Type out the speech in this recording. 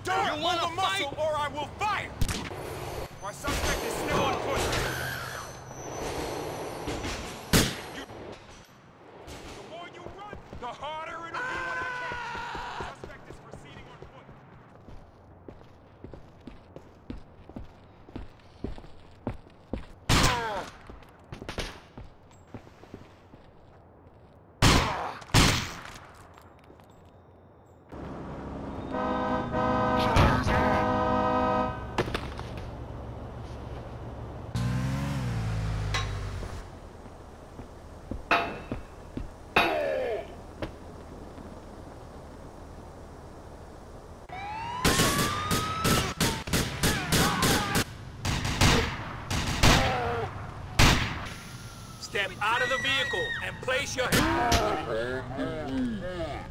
Don't You move wanna a muscle fight? or I will fire! Our suspect is still on foot. The more you run, the harder it'll be when I catch you. Suspect is proceeding on foot. Step out of the vehicle and place your hand.